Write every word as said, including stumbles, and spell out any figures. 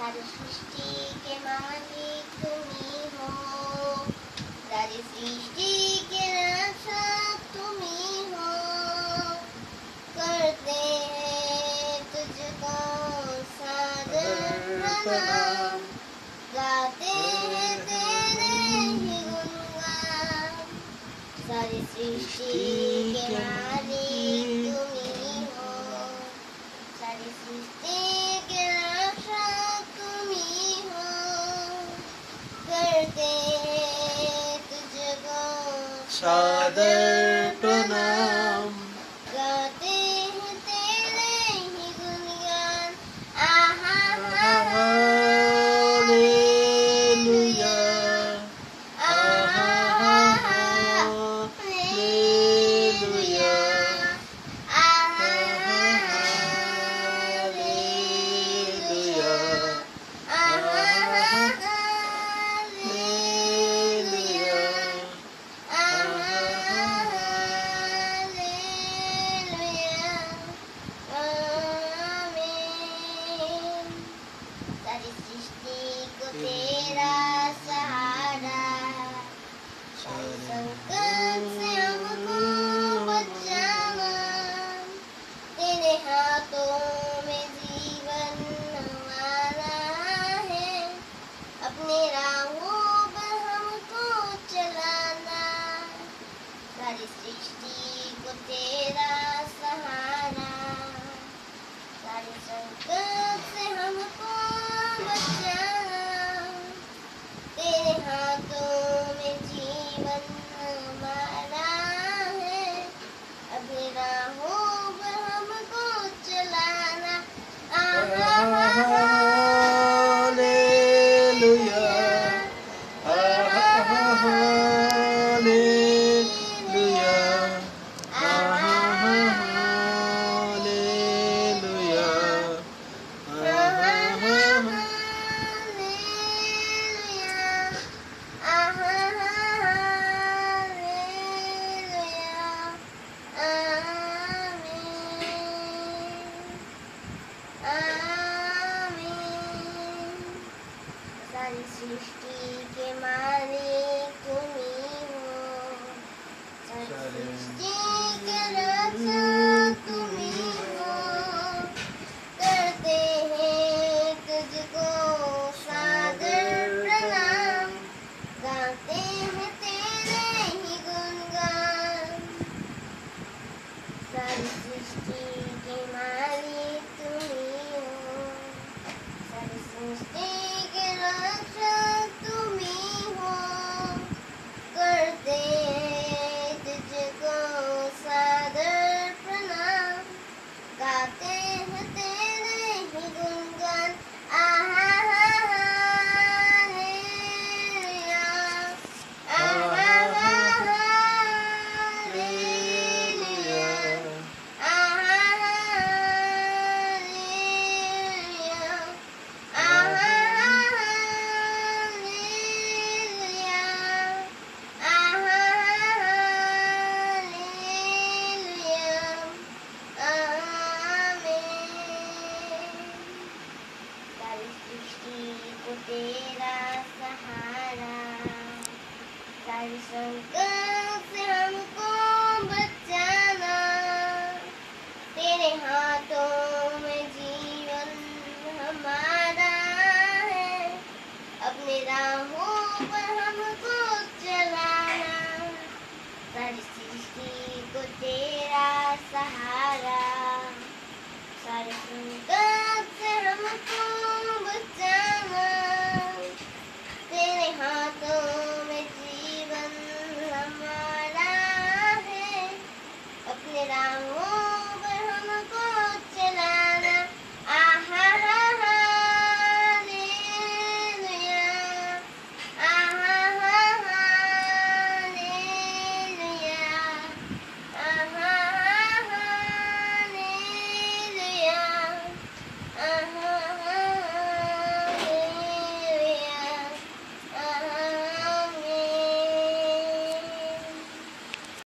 सारी सृष्टि के मालिक तुम्ही हो, सारी सृष्टि के रक्षक तुम्ही हो। करते हैं तुझको सादर प्रणाम, गाते हैं तेरे ही गुणगान। सारी सृष्टि के मालिक तुम्ही हो, सारी सृष्टि के रक्षक तुम्ही हो। करते हैं तुझको सादर प्रणाम, गाते हैं तेरे ही गुणगान। आहा हा हा हालेलुया, आहा हा हा हालेलुया, आहा हा हालेलुया, आहा हा हालेलुया, सारी सृष्टि को तेरा सहारा, सारे संकट से हमको बचाना। तेरे हाथों में जीवन हमारा है, अपने राहों पर हमको चलाना। सारी सृष्टि को तेरा सहारा, सारे संकट से हमको बचाना। तेरे हाथों में जीवन हमारा है, अपनी राहों पर हमको चलाना। आहा हा हा हालेलुया, आहा हालेलुया, आहा हालेलुया, आहा सारी सृष्टि के मालिक तुम्ही हो, सारी सृष्टि के रक्षक तुम्ही हो। करते हैं तुझको सादर प्रणाम, गाते हैं तेरे ही गुणगान। सारी सृष्टि के मालिक तुम्ही हो, सारी सृष्टि के रक्षक तुम्ही हो। करते हैं तुझको सादर प्रणाम, गाते हैं तेरे ही गुणगान। आहा हा हालेलुया, आहा हा हालेलुया, आहा हालेलुया, आहा हालेलुया, आहा हालेलुया। आमीन। सारी सृष्टि को तेरा सहारा, सारी संकट से हमको बचाना। तेरे हाथों में जीवन हमारा है, अपने राहों पर हमको चलाना। सारी सृष्टि को तेरा सहारा, सारे संकट से हमको बचाना। तेरे हाथों में जीवन हमारा है, अपने राहों